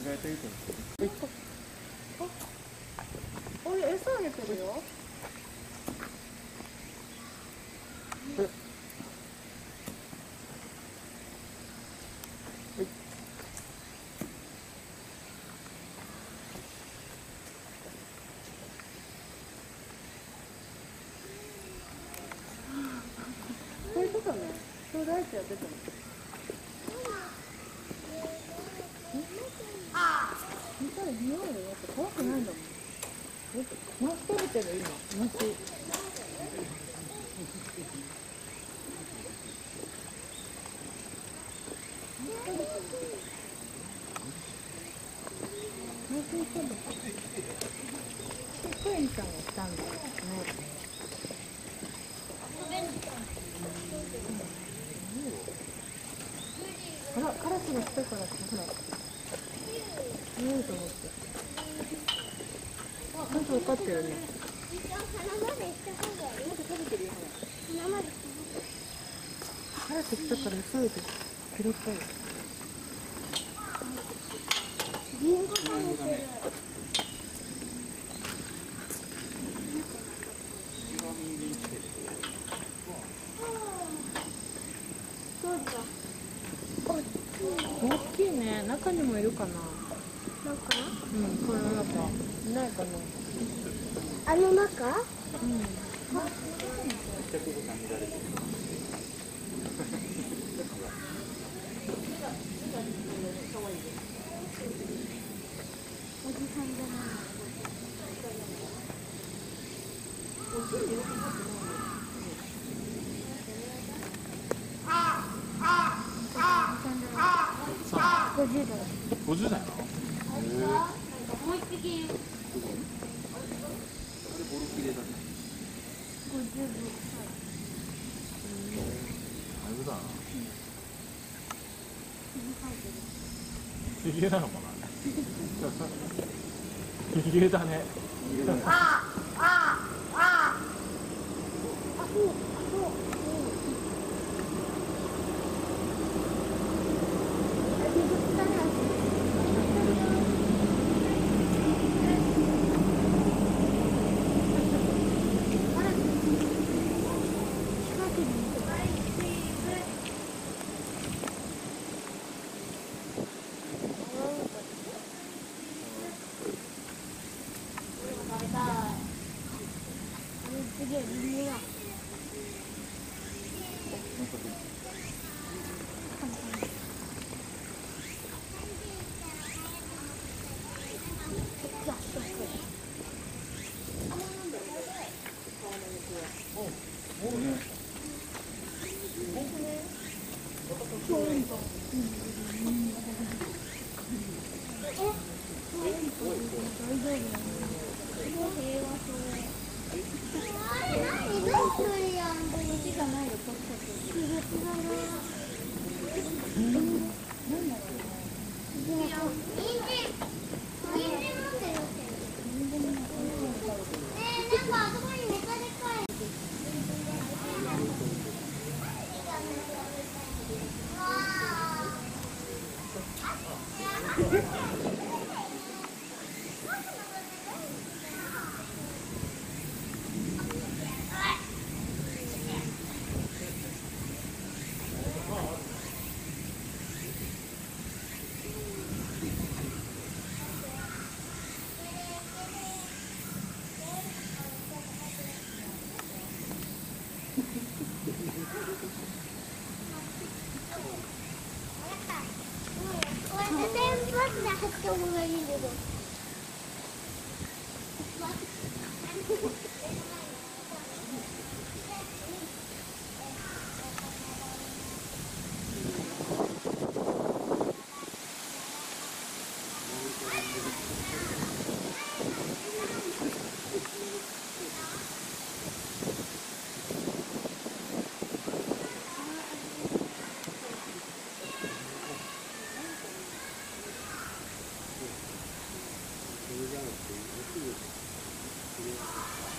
えてるとおい、餌あげてるよ。こういうことね。ちょうだいってやってたの。見たら匂いよ。だって怖くないんだもん。マス食べてる今。マス。クエンちゃんが来たんだよね。あら、カラスが来たからほら。匂いと思って。あ、なんか分かってるね。 鼻まで行った方がいい。 まだ食べてるよ、ほら。 鼻まで。 カラス来たから急いで拾ったよ。 リンゴ食べてる。 大きいね。中にもいるかな。 なんかうん、この中。いないかな。 あの中？ うん。 おじさんじゃない。50代。 50代なの？ もう一匹。 ボロキレだね。 56 だいぶだな。 歳。 ヒゲなのかな。ヒゲだね。 すげえ、リンゴだ。走った方がいいんだけど。 それじゃなくて、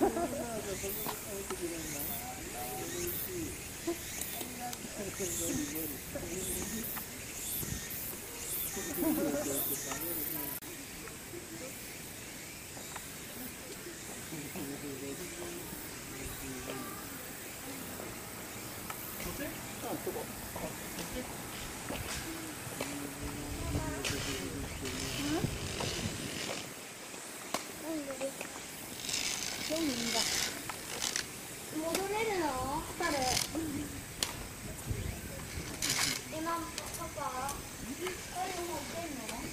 戻れるの？誰？今パパ？誰持ってんの？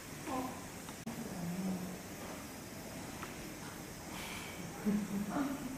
あ